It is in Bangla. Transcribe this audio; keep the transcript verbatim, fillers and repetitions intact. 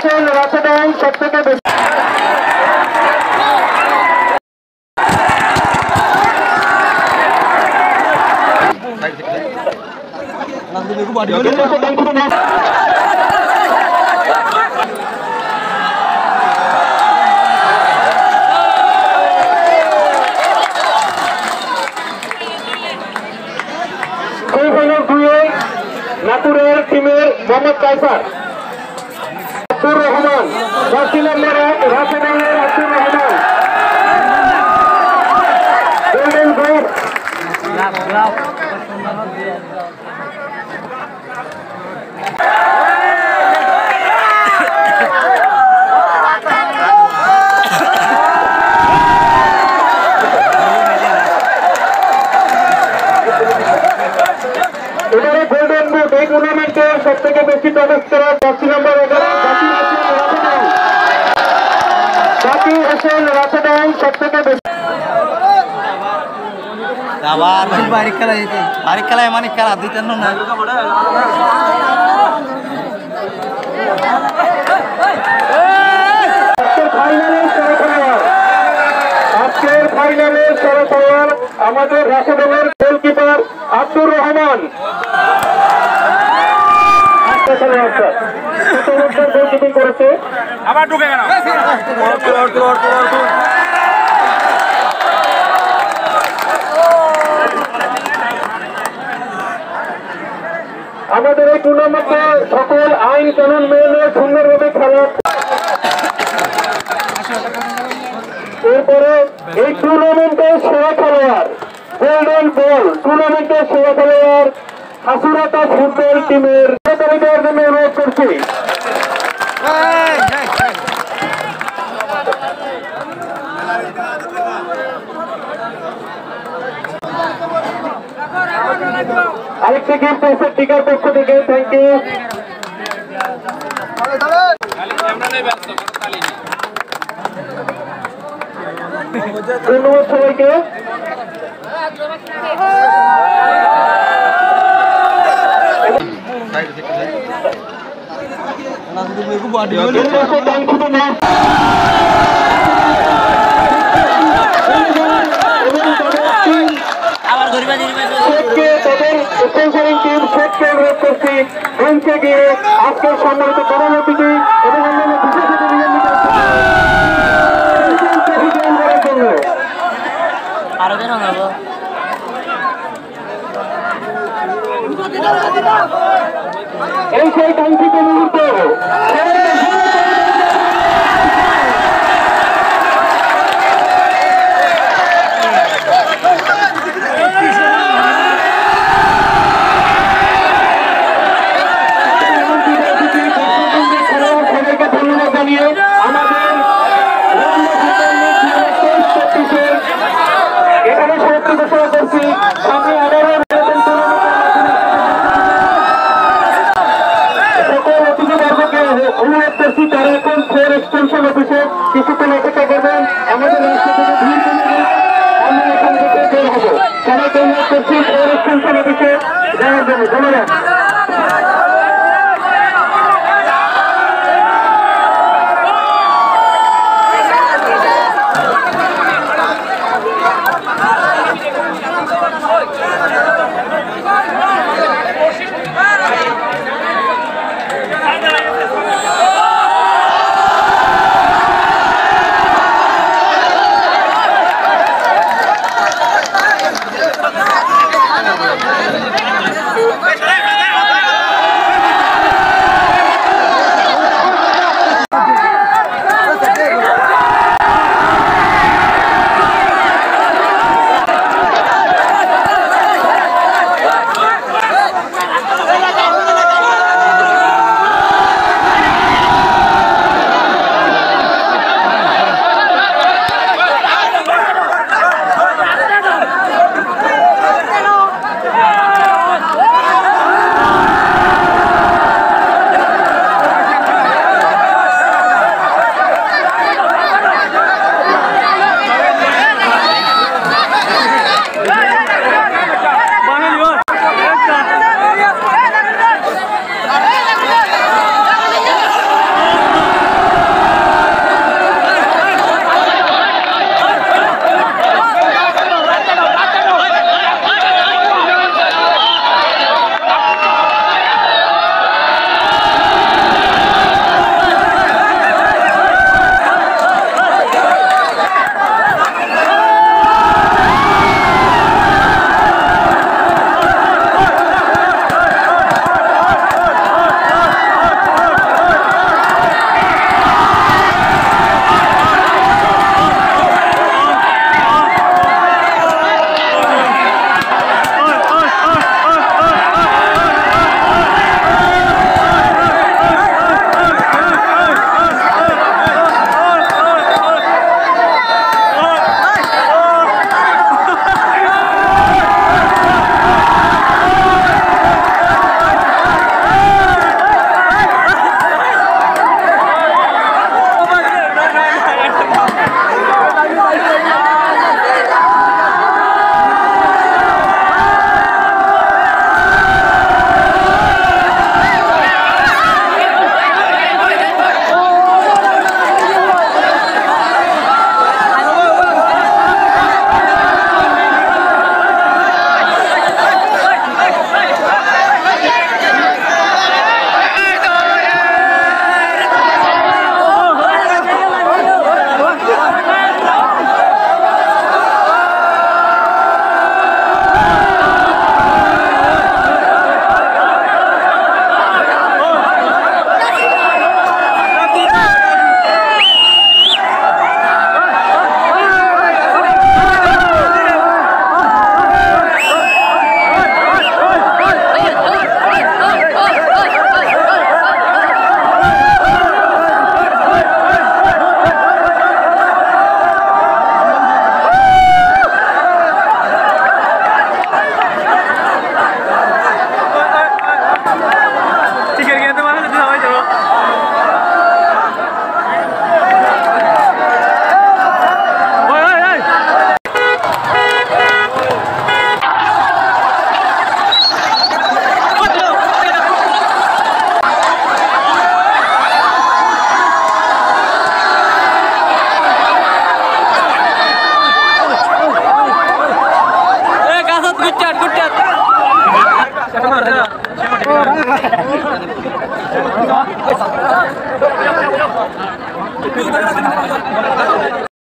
হোসেন রাশেদাই সব থেকে বেশি। নাকুরের টিমের মোহাম্মদ কায়সার, আব্দুর রহমান, জার্সি নম্বর এক রাশেদাইয়ের আব্দুর রহমান, গোল্ডেন গ্লোভ এবারে গোল্ডেন বুট এই টুর্নামেন্টের সব থেকে বেশি চমৎকার জার্সি নম্বর এগারো জাকির হোসেন রাশেদাই সব থেকে বেশি। আবার বাড়ি খেলা বাড়ি খেলায় মানে খেলা দুই তিন না আজকের ফাইনালে সেরা খেলোয়াড় আমাদের রাশেদাইয়ের গোলকিপার আব্দুর রহমান। গোলকিপিং করেছে আবার ঢুকে গেল। আমাদের এই টুর্নামেন্টে সকল আইন কানুন মেনে সুন্দরভাবে খেলা। এরপরে এই টুর্নামেন্টের সেরা খেলোয়াড় গোল্ডেন বল টুর্নামেন্টের সেরা খেলোয়াড় হাসুরাতা ফুটবল টিমের দেওয়ার জন্য অনুরোধ করছি। আরেকটি গিফট এসে টিকার পক্ষ থেকে থ্যাংক ইউ। ধন্যবাদ সবাইকে। আজকের সম্মানিত প্রধান অতিথি এবং অন্যান্য বিশেষ এই সেই কাঙ্ক্ষিত মুহূর্ত সবাইকে ধন্যবাদ জানিয়ে আমাদের এখানে সমাপ্তি ঘোষণা করছি। সামনে আবারও অনুরোধ করছি তারা এখন ফোর এক্সটেনশন অফিসে কিছুক্ষণ অপেক্ষা করবেন। আমাদের রাস্তা থেকে ভিড় কমে আমরা এখান থেকে বের হবো। সবাইকে অনুরোধ করছি ফোর এক্সটেনশন অফিসে যাওয়ার জন্য। ধন্যবাদ। Hey!